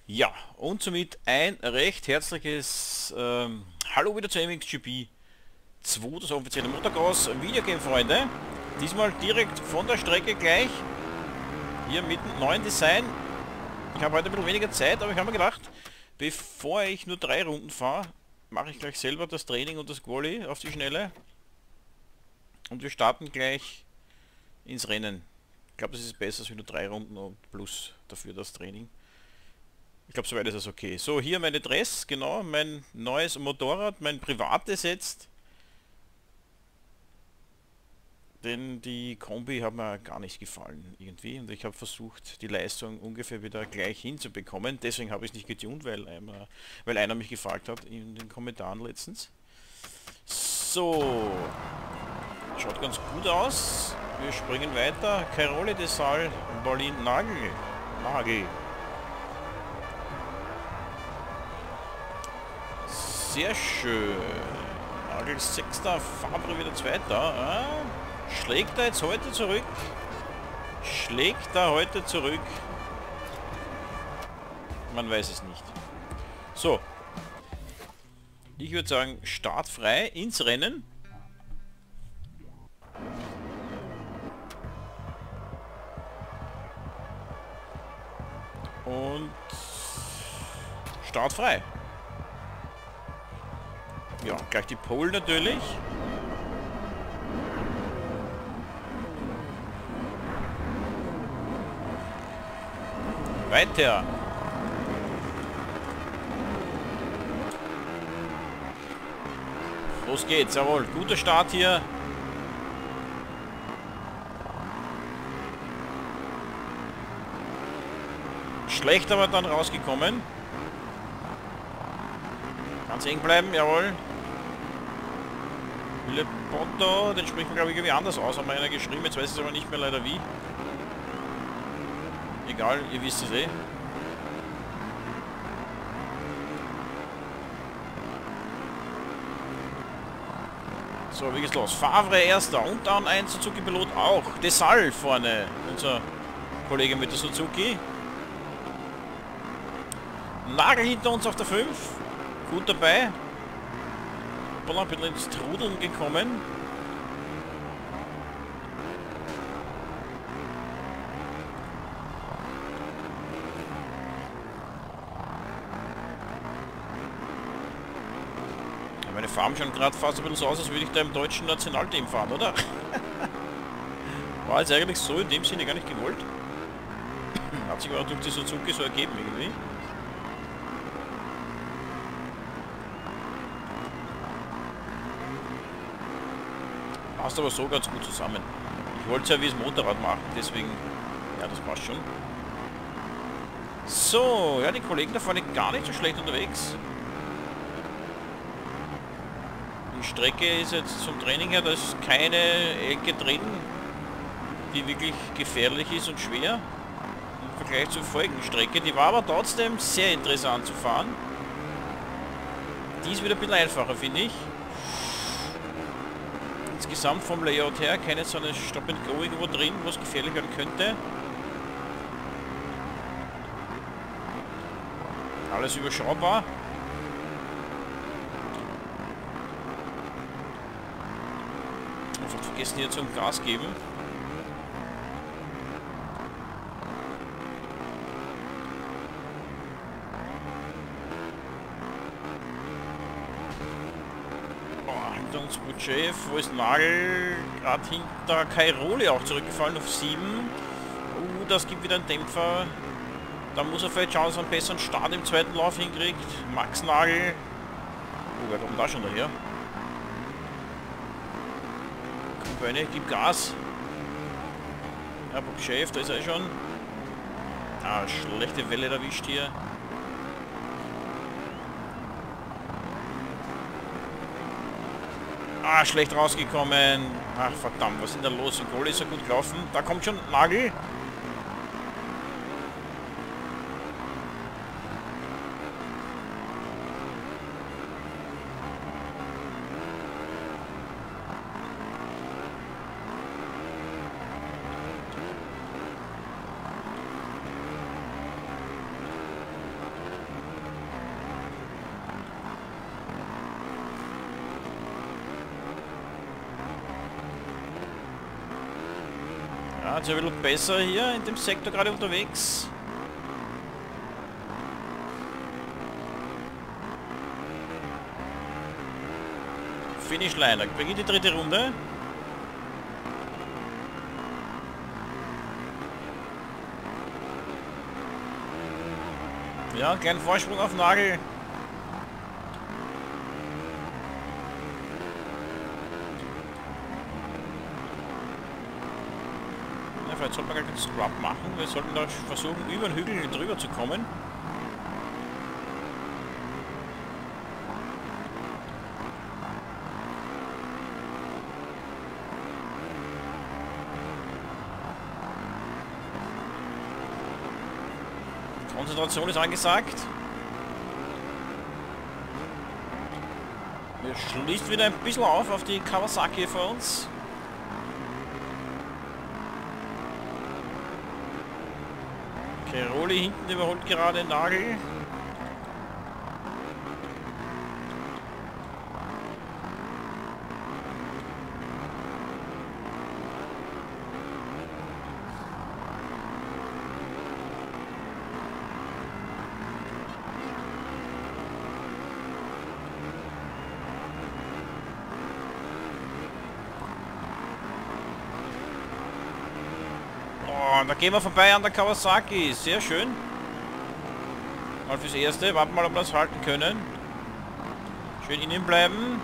Ja, und somit ein recht herzliches Hallo wieder zu MXGP 2, das offizielle Motocross Videogame, Freunde. Diesmal direkt von der Strecke gleich. Hier mit dem neuen Design. Ich habe heute ein bisschen weniger Zeit, aber ich habe mir gedacht, bevor ich nur 3 Runden fahre, mache ich gleich selber das Training und das Quali auf die Schnelle. Und wir starten gleich ins Rennen. Ich glaube, das ist besser als nur 3 Runden und plus dafür das Training. Ich glaube, soweit ist es okay. So, hier meine Dress, genau, mein neues Motorrad, mein privates jetzt. Denn die Kombi hat mir gar nicht gefallen irgendwie. Und ich habe versucht, die Leistung ungefähr wieder gleich hinzubekommen. Deswegen habe ich es nicht getunt, weil einer mich gefragt hat in den Kommentaren letztens. So, schaut ganz gut aus. Wir springen weiter. Cairoli de Sal, Berlin Nagel. Sehr schön. Nagel 6. Fabre wieder 2. Schlägt er jetzt heute zurück? Schlägt er heute zurück? Man weiß es nicht. So. Ich würde sagen, startfrei ins Rennen. Und startfrei. Ja, gleich die Pole natürlich. Weiter. Los geht's, jawohl. Guter Start hier. Schlecht aber dann rausgekommen. Ganz eng bleiben, jawohl. Lepoto, den spricht man glaube ich irgendwie anders aus, haben wir einer geschrieben, jetzt weiß ich aber nicht mehr leider wie. Egal, ihr wisst es eh. So, wie geht's los? Favre erster und dann ein Suzuki-Pilot auch. De Sal vorne, unser Kollege mit der Suzuki. Nagel hinter uns auf der 5. Gut dabei. Ein bisschen ins Trudeln gekommen. Meine Farm schon gerade fast ein bisschen so aus, als würde ich da im deutschen Nationalteam fahren, oder? War jetzt eigentlich so in dem Sinne gar nicht gewollt. Hat sich aber durch die Suzuki so ergeben irgendwie. Passt aber so ganz gut zusammen. Ich wollte es ja wie das Motorrad machen, deswegen, ja, das passt schon. So, ja, die Kollegen da vorne gar nicht so schlecht unterwegs. Die Strecke ist jetzt zum Training her, da ist keine Ecke drin, die wirklich gefährlich ist und schwer. Im Vergleich zur vorigen Strecke, die war aber trotzdem sehr interessant zu fahren. Die ist wieder ein bisschen einfacher, finde ich. Insgesamt vom Layout her keine so eine Stop-and-Go irgendwo drin, was gefährlich werden könnte. Alles überschaubar. Einfach vergessen hier zum Gas geben. Uns Budget, wo ist Nagel? Gerade hinter Cairoli auch zurückgefallen auf 7. Das gibt wieder einen Dämpfer. Da muss er vielleicht schauen, dass er einen besseren Start im zweiten Lauf hinkriegt. Max Nagel. Wer kommt da schon daher? Beine, gib Gas. Ja, Chef, da ist er schon. Schlechte Welle erwischt hier. Schlecht rausgekommen. Ach, verdammt, was ist denn da los? Und Kohle ist ja gut gelaufen. Da kommt schon Nagel. jetzt ein bisschen besser hier in dem Sektor gerade unterwegs. Finish Line, da beginnt die dritte Runde. Ja, einen kleinen Vorsprung auf Nagel. Ja, vielleicht sollte man gleich einen Scrub machen. Wir sollten da versuchen, über den Hügel drüber zu kommen. Konzentration ist angesagt. Wir schließen wieder ein bisschen auf die Kawasaki vor uns. Cairoli hinten überholt gerade Nagel. Da gehen wir vorbei an der Kawasaki. Sehr schön. Mal fürs Erste. Warten mal, ob wir das halten können. Schön innen bleiben.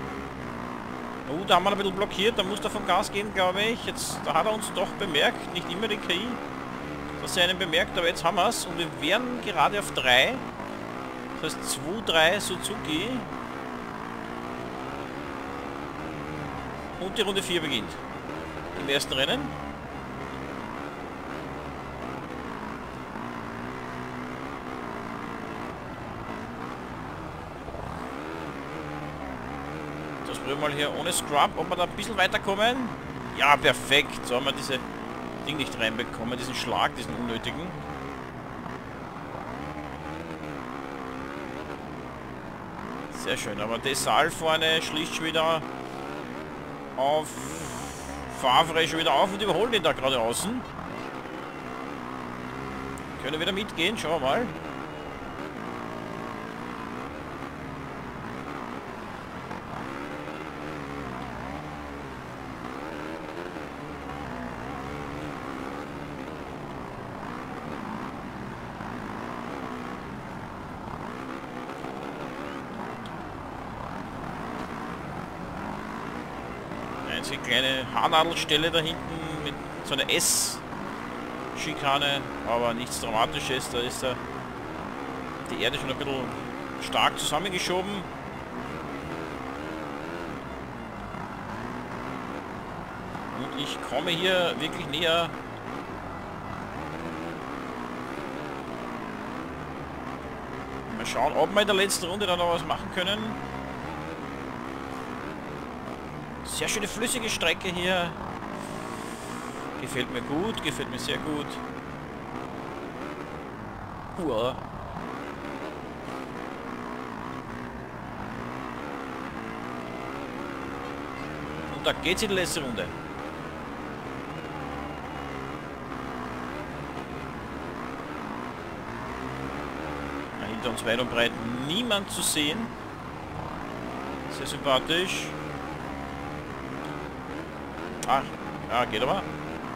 Da haben wir ein bisschen blockiert. Da muss er vom Gas gehen, glaube ich. Jetzt, da hat er uns doch bemerkt. Nicht immer die KI. Dass er einen bemerkt, aber jetzt haben wir es. Und wir wären gerade auf 3. Das heißt 2-3 Suzuki. Und die Runde 4 beginnt. Im ersten Rennen. Probieren wir mal hier ohne Scrub, ob wir da ein bisschen weiterkommen. Ja, perfekt. So haben wir diese Ding nicht reinbekommen, diesen Schlag, diesen unnötigen. Sehr schön, aber Desal vorne schließt schon wieder auf Favre schon wieder auf und überholen ihn da gerade außen. Können wieder mitgehen, schauen wir mal. Eine kleine Haarnadelstelle da hinten mit so einer S-Schikane, aber nichts Dramatisches. Da ist die Erde schon ein bisschen stark zusammengeschoben. Und ich komme hier wirklich näher. Mal schauen, ob wir in der letzten Runde dann noch was machen können. Sehr schöne flüssige Strecke hier. Gefällt mir gut, gefällt mir sehr gut. Uah. Und da geht's in die letzte Runde. Hinter uns weit und breit niemand zu sehen. Sehr sympathisch. Ah, ja, geht aber.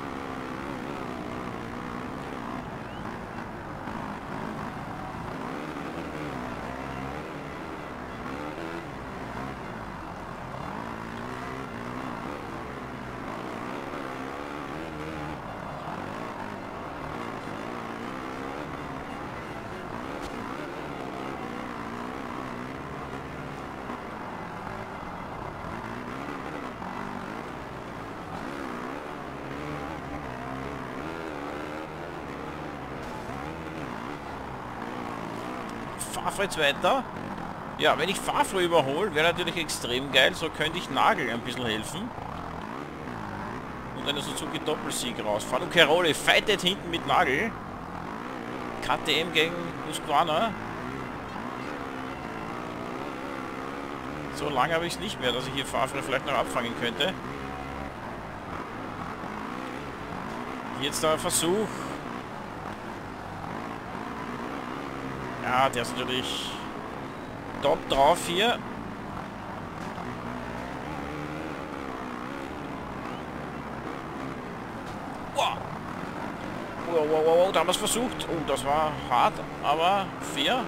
Favre weiter. Ja, wenn ich Favre überhole, wäre natürlich extrem geil. So könnte ich Nagel ein bisschen helfen. Und einen Suzuki Doppelsieg rausfahren. Und Cairoli fightet hinten mit Nagel. KTM gegen Husqvarna. So lange habe ich es nicht mehr, dass ich hier Favre vielleicht noch abfangen könnte. Jetzt der Versuch. Ja, der ist natürlich top drauf hier. Wow. Wow, da haben wir es versucht. Oh, das war hart, aber fair.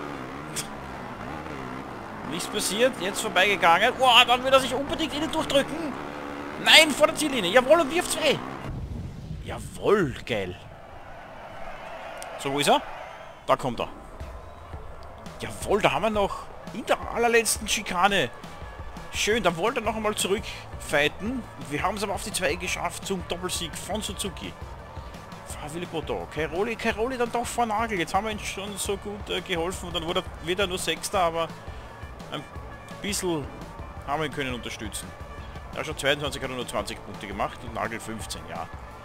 Nichts passiert, jetzt vorbeigegangen. Wow, dann will er sich unbedingt innen durchdrücken. Nein, vor der Ziellinie. Jawohl, und wirft 2. Jawohl, geil. So, wo ist er? Da kommt er. Jawohl, da haben wir noch in der allerletzten Schikane. Schön, da wollte er noch einmal zurückfighten. Wir haben es aber auf die 2 geschafft zum Doppelsieg von Suzuki. Filippo da. Cairoli dann doch vor Nagel. Jetzt haben wir ihn schon so gut geholfen. Und dann wird er nur Sechster, aber ein bisschen haben wir ihn können unterstützen. Ja, schon 22 hat er nur 20 Punkte gemacht und Nagel 15, ja.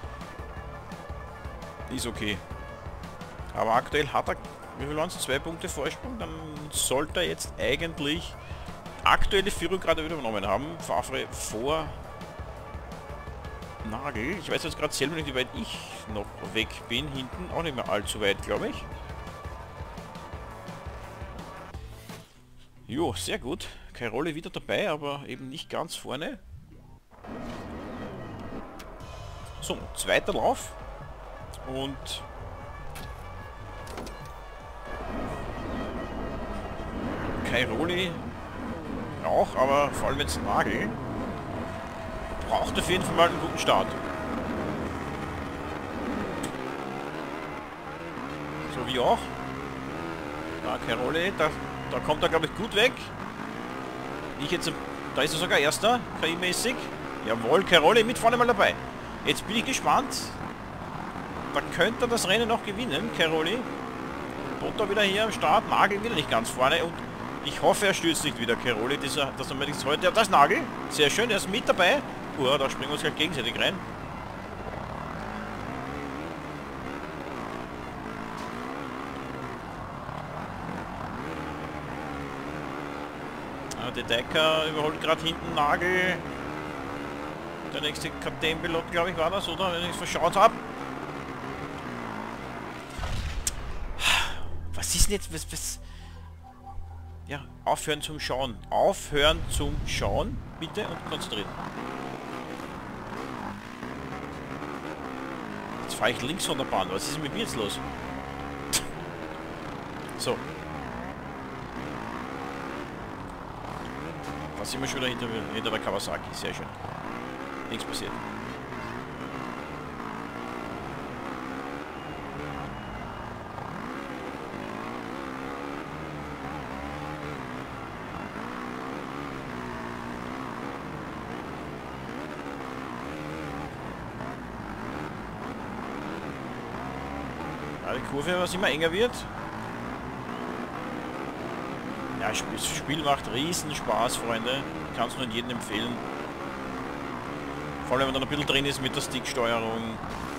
Ist okay. Aber aktuell hat er, wie viel waren es? 2 Punkte Vorsprung. Dann sollte er jetzt eigentlich aktuelle Führung gerade wieder übernommen haben. Favre vor Nagel. Ich weiß jetzt gerade selber nicht, wie weit ich noch weg bin. Hinten auch nicht mehr allzu weit, glaube ich. Jo, sehr gut. Cairoli wieder dabei, aber eben nicht ganz vorne. So, zweiter Lauf. Und Cairoli auch, aber vor allem jetzt Nagel braucht auf jeden Fall mal einen guten Start. So wie auch. Da Cairoli, da kommt er glaube ich gut weg. Ich jetzt, da ist er sogar Erster, KI-mäßig. Jawohl, Cairoli mit vorne mal dabei. Jetzt bin ich gespannt. Da könnte er das Rennen noch gewinnen, Cairoli. Botta wieder hier am Start, Nagel wieder nicht ganz vorne und ich hoffe, er stürzt nicht wieder, Cairoli, dass er mir nichts heute... Ja, das ist Nagel, sehr schön, er ist mit dabei. Da springen wir uns gleich gegenseitig rein. Der Decker überholt gerade hinten Nagel. Der nächste Kapitänpilot, glaube ich, war das, oder? Wenn ich es verschaut habe. Was ist denn jetzt... Was? Ja, aufhören zum Schauen. Aufhören zum Schauen, bitte, und konzentrieren. Jetzt fahre ich links von der Bahn. Was ist mit mir jetzt los? So. Da sind wir schon wieder hinter der Kawasaki. Sehr schön. Nichts passiert. Die Kurve, was immer enger wird. Ja, das Spiel macht riesen Spaß, Freunde. Ich kann es nur jedem empfehlen. Vor allem, wenn man dann ein bisschen drin ist mit der Sticksteuerung.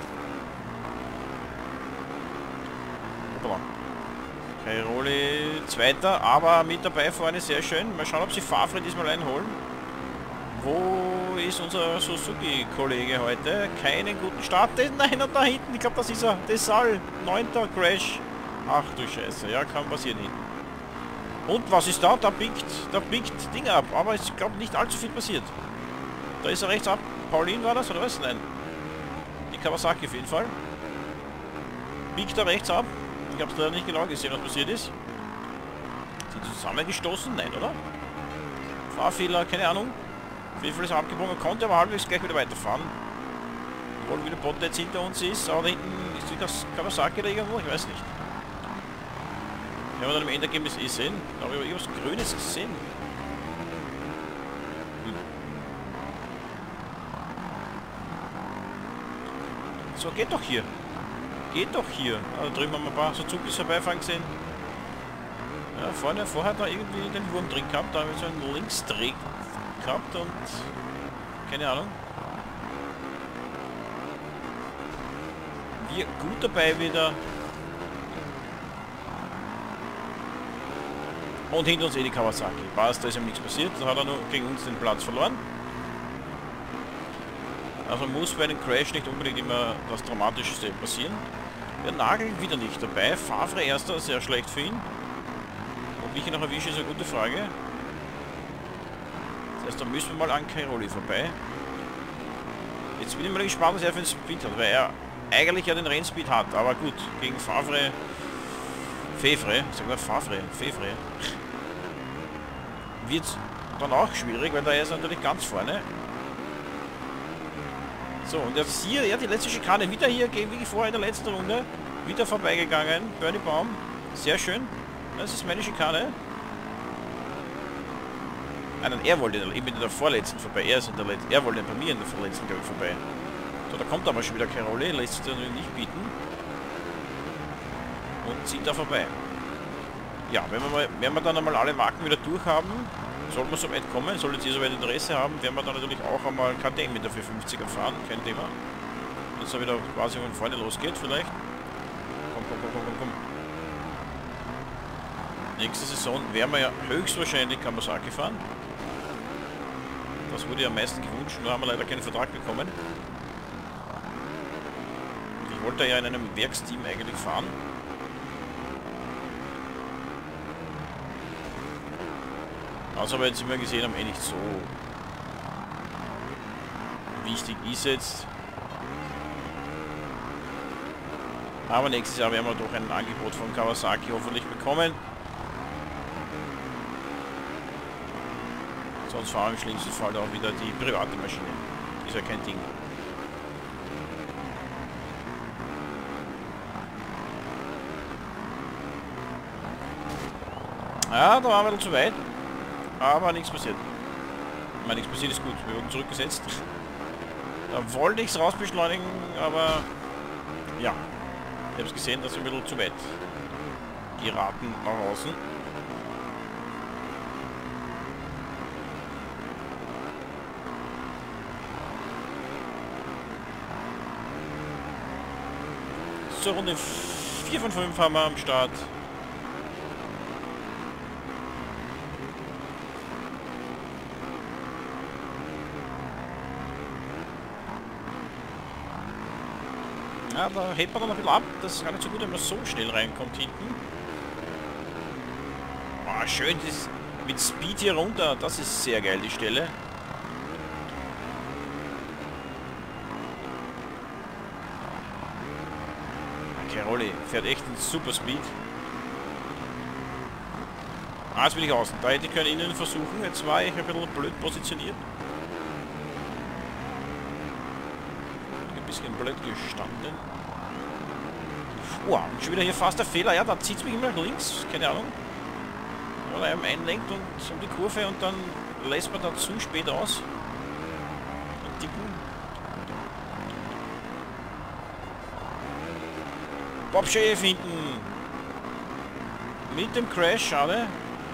Cairoli Zweiter, aber mit dabei vorne, sehr schön. Mal schauen, ob sie Favre diesmal einholen. Wo ist unser Suzuki-Kollege heute? Keinen guten Start. Nein, und da hinten, ich glaube, das ist er. Desal, 9. Crash. Ach du Scheiße, ja, kann passieren hinten. Und was ist da? Da biegt Ding ab, aber ich glaube nicht allzu viel passiert. Da ist er rechts ab. Paulin war das, oder was? Nein. Die Kawasaki auf jeden Fall. Biegt er rechts ab. Ich habe es leider nicht genau gesehen, was passiert ist. Sind sie zusammengestoßen? Nein, oder? Fahrfehler, keine Ahnung. Auf jeden Fall ist er abgebogen, konnte aber halbwegs gleich wieder weiterfahren. Obwohl wieder Botta jetzt hinter uns ist, aber da hinten ist die Kawasaki da irgendwo, ich weiß nicht. Werden wir dann im Endergebnis eh sehen. Da habe ich aber irgendwas Grünes gesehen. So, geht doch hier. Geht doch hier. Da drüben haben wir ein paar Suzukis vorbeifahren gesehen. Ja, vorher hat er irgendwie den Wurm drin gehabt. Da haben wir so einen Linksdreh gehabt und keine Ahnung. Wir gut dabei wieder. Und hinter uns die Kawasaki. Passt, da ist ihm nichts passiert. Da hat er nur gegen uns den Platz verloren. Also muss bei einem Crash nicht unbedingt immer das Dramatischste passieren. Der Nagel wieder nicht dabei. Favre erster, sehr schlecht für ihn. Ob ich ihn noch erwische, ist eine gute Frage. Das heißt, da müssen wir mal an Cairoli vorbei. Jetzt bin ich mal gespannt, was er für einen Speed hat, weil er eigentlich ja den Rennspeed hat. Aber gut, gegen Favre... sagen wir Favre, wird dann auch schwierig, weil da ist er natürlich ganz vorne. So, und jetzt hier, ja, die letzte Schikane wieder hier, wie vorher in der letzten Runde, wieder vorbeigegangen, Bernie Baum, sehr schön, das ist meine Schikane. Nein, er wollte eben in der vorletzten vorbei, er wollte bei mir in der vorletzten, glaube ich, vorbei. So, da kommt aber schon wieder Cairoli, lässt sich natürlich nicht bieten. Und zieht da vorbei. Ja, wenn wir dann einmal alle Marken wieder durch haben, soll man so weit kommen, solltet ihr so weit Interesse haben, werden wir dann natürlich auch einmal KTM mit der 450er fahren, kein Thema. Dass er wieder quasi von vorne losgeht vielleicht. Komm. Nächste Saison werden wir ja höchstwahrscheinlich Kawasaki fahren. Das wurde ja am meisten gewünscht, nur haben wir leider keinen Vertrag bekommen. Ich wollte ja in einem Werksteam eigentlich fahren. Also aber jetzt immer gesehen haben, nicht so wichtig ist jetzt. Aber nächstes Jahr werden wir doch ein Angebot von Kawasaki hoffentlich bekommen. Sonst fahren wir im schlimmsten Fall auch wieder die private Maschine. Ist ja kein Ding. Ja, da waren wir zu weit. Aber nichts passiert. Ich meine, nichts passiert ist gut. Wir wurden zurückgesetzt. Da wollte ich es rausbeschleunigen, aber ja. Ich habe es gesehen, dass wir ein bisschen zu weit geraten nach außen. So, Runde 4 von 5 haben wir am Start. Ja, da hebt man dann ein bisschen ab. Das ist gar nicht so gut, wenn man so schnell reinkommt hinten. Oh, schön, das mit Speed hier runter. Das ist sehr geil, die Stelle. Cairoli fährt echt einen super Speed. Ah, jetzt bin ich außen. Da hätte ich können innen versuchen. Jetzt war ich ein bisschen blöd positioniert. Blöd gestanden. Wow, schon wieder hier fast der Fehler. Ja, da zieht es mich immer nach links. Keine Ahnung. Oder einem einlenkt und um die Kurve und dann lässt man da zu spät aus. Und tippen. Bob Chef hinten. Mit dem Crash, schade.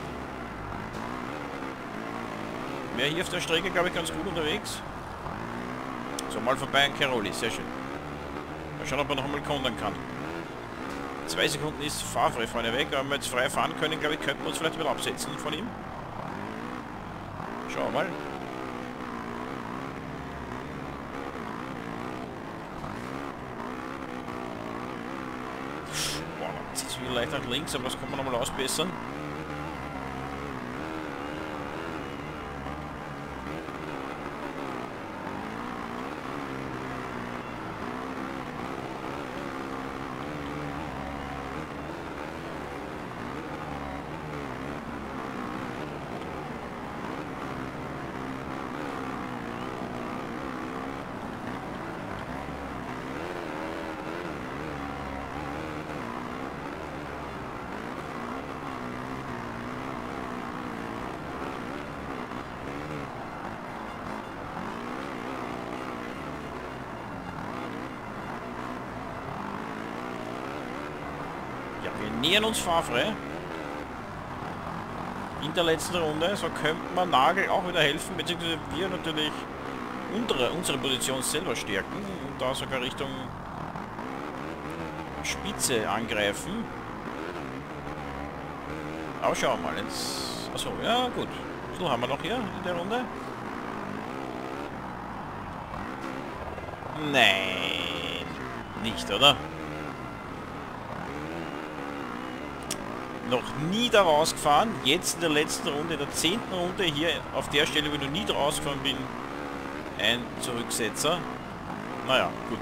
Wäre hier auf der Strecke, glaube ich, ganz gut unterwegs. So, mal vorbei an Cairoli, sehr schön. Mal schauen, ob man noch einmal kontern kann. 2 Sekunden ist Favre vorne weg, aber wenn wir jetzt frei fahren können, glaube ich, könnten wir uns vielleicht wieder absetzen von ihm. Schauen wir mal. Boah, dann zieht es wieder leicht nach links, aber das kann man nochmal ausbessern. Wir nähern uns Favre. In der letzten Runde. So könnte man Nagel auch wieder helfen, beziehungsweise wir natürlich unsere Position selber stärken und da sogar Richtung Spitze angreifen. Aber schauen wir mal jetzt. Achso, ja gut. So haben wir noch hier in der Runde. Nein, nicht, oder? Noch nie da rausgefahren, jetzt in der letzten Runde, in der 10. Runde hier auf der Stelle, wo ich noch nie da rausgefahren bin, ein Zurücksetzer. Naja, gut.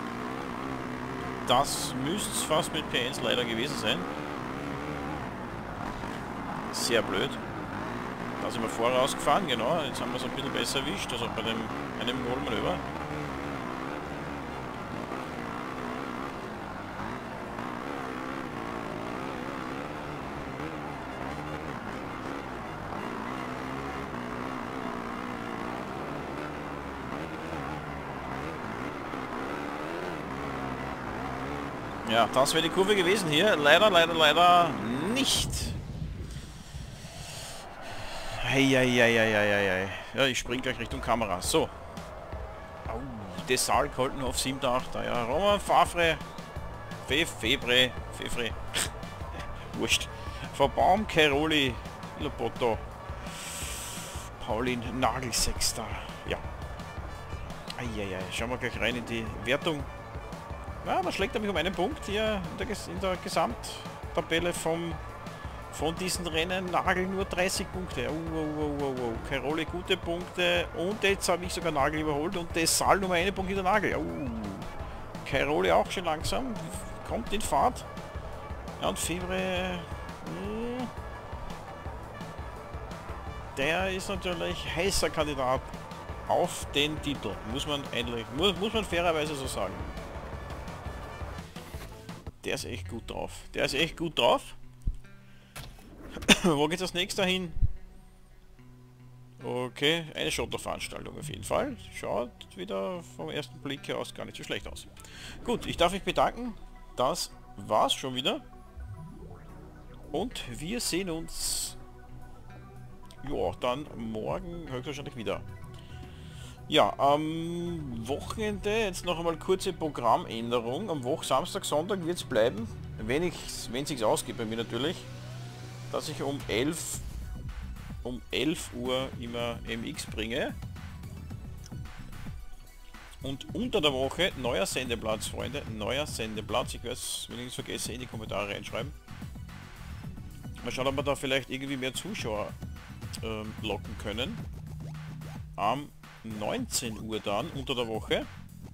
Das müsste es fast mit P1 leider gewesen sein. Sehr blöd. Da sind wir vorher rausgefahren, genau. Jetzt haben wir es ein bisschen besser erwischt, also bei einem Nullmanöver. Ja, das wäre die Kurve gewesen hier. Leider, leider, leider nicht. Heieieiei. Ja, ich spring gleich Richtung Kamera. So. Au, Desal, Koltenhof, 7.8. Ja, Roman Favre. Fevre. Wurscht. Verbaum, Cairoli, Lopotto. Paulin, Nagel, 6. Ja. Eieiei. Schauen wir gleich rein in die Wertung. Ja, da schlägt er mich um einen Punkt hier in der Gesamttabelle von diesen Rennen. Nagel nur 30 Punkte. Cairoli gute Punkte. Und jetzt habe ich sogar Nagel überholt und Desal Nummer 1 Punkt in der Nagel. Cairoli auch schon langsam. Kommt in Fahrt. Ja, und Fevre. Der ist natürlich heißer Kandidat auf den Titel. Muss man fairerweise so sagen. Der ist echt gut drauf. Wo geht das nächste hin? Okay, eine Schotterveranstaltung auf jeden Fall. Schaut wieder vom ersten Blick aus gar nicht so schlecht aus. Gut, ich darf mich bedanken. Das war's schon wieder. Und wir sehen uns ja dann morgen höchstwahrscheinlich wieder. Ja, am Wochenende jetzt noch einmal kurze Programmänderung. Am Samstag, Sonntag wird es bleiben, wenn es sich ausgeht bei mir natürlich, dass ich um 11 Uhr immer MX bringe. Und unter der Woche neuer Sendeplatz, Freunde, neuer Sendeplatz. Ich weiß, wenn ich es vergesse, in die Kommentare reinschreiben. Mal schauen, ob wir da vielleicht irgendwie mehr Zuschauer locken können. Am 19 Uhr dann, unter der Woche.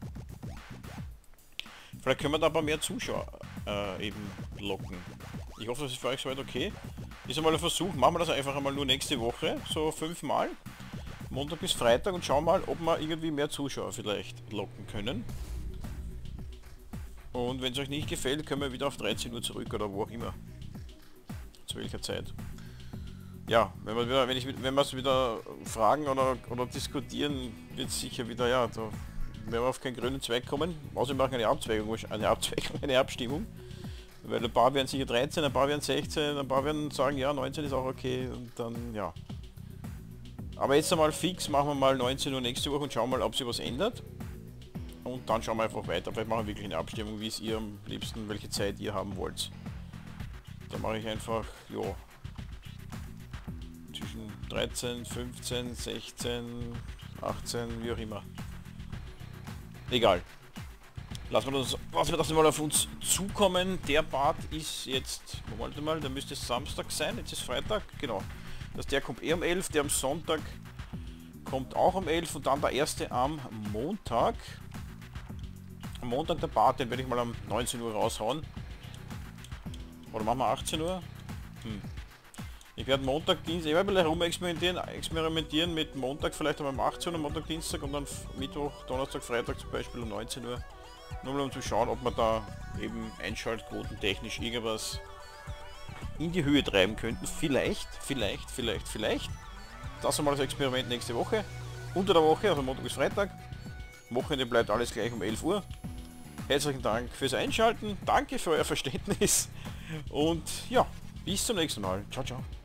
Vielleicht können wir da ein paar mehr Zuschauer eben locken. Ich hoffe, das ist für euch soweit okay. Ist einmal ein Versuch. Machen wir das einfach einmal nur nächste Woche. So 5 Mal. Montag bis Freitag und schauen mal, ob wir irgendwie mehr Zuschauer vielleicht locken können. Und wenn es euch nicht gefällt, können wir wieder auf 13 Uhr zurück oder wo auch immer. Zu welcher Zeit. Ja, wenn wir es wieder fragen oder diskutieren, wird es sicher wieder, ja, da werden wir auf keinen grünen Zweig kommen. Außer wir machen eine Abstimmung. Weil ein paar werden sicher 13, ein paar werden 16, ein paar werden sagen, ja, 19 ist auch okay und dann, ja. Aber jetzt einmal fix, machen wir mal 19 Uhr nächste Woche und schauen mal, ob sich was ändert. Und dann schauen wir einfach weiter. Vielleicht machen wir wirklich eine Abstimmung, wie es ihr am liebsten, welche Zeit ihr haben wollt. Da mache ich einfach, ja, zwischen 13, 15, 16, 18, wie auch immer. Egal. Lassen wir das mal auf uns zukommen. Der Part ist jetzt, Moment mal, der müsste Samstag sein, jetzt ist Freitag, genau. Der kommt um 11, der am Sonntag kommt auch um 11 und dann der erste am Montag. Am Montag der Part, den werde ich mal um 19 Uhr raushauen. Oder machen wir 18 Uhr? Ich werde Montag, Dienstag, ich werde herum experimentieren mit Montag vielleicht um 18 Uhr, Montag, Dienstag und dann Mittwoch, Donnerstag, Freitag zum Beispiel um 19 Uhr. Nur mal um zu schauen, ob wir da eben einschaltquotentechnisch irgendwas in die Höhe treiben könnten. Vielleicht. Das ist mal das Experiment nächste Woche. Unter der Woche, also Montag bis Freitag. Wochenende bleibt alles gleich um 11 Uhr. Herzlichen Dank fürs Einschalten. Danke für euer Verständnis. Und ja, bis zum nächsten Mal. Ciao, ciao.